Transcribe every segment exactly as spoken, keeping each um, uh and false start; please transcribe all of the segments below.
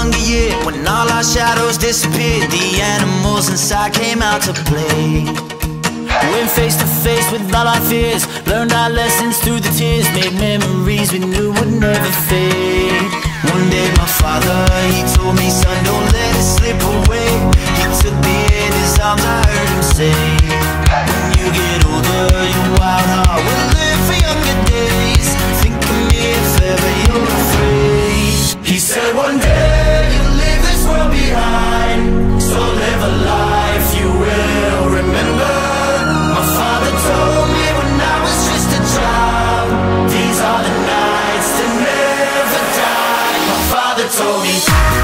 younger year, when all our shadows disappeared, the animals inside came out to play. Went face to face with all our fears, learned our lessons through the tears, made memories we knew would never fade. One day my father, he told me, son, don't let it slip away. He took me in his arms, I heard him say, when you get older, your wild heart will live for younger days. Think of me if ever you're afraid. He said one day you'll leave this world behind, so live a life you will remember. My father told me when I was just a child, these are the nights that never die. My father told me.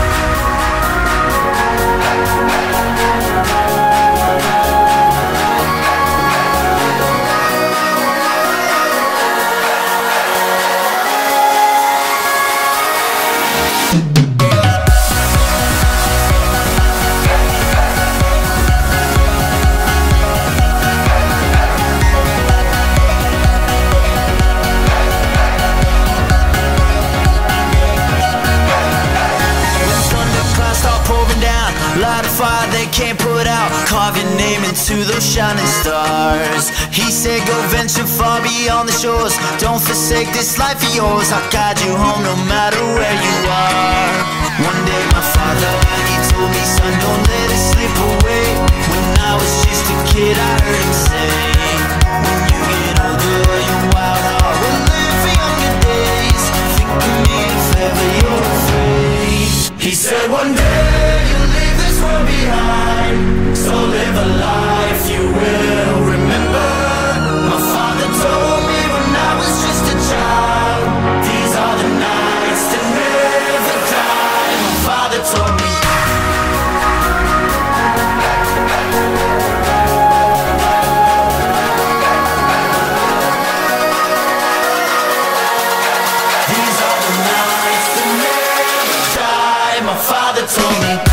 Light a fire they can't put out, carve your name into those shining stars. He said go venture far beyond the shores, don't forsake this life of yours. I'll guide you home no matter where you are. One day my father, he told me, son, don't let it slip away. When I was just a kid I heard him say, when you get older your wild heart will live for younger days. Think of me if ever you're afraid. He said one day you'll leave this world behind, so live a life you will remember. My father told me when I was just a child, these are the nights that never die. My father told me. These are the nights that never die. My father told me.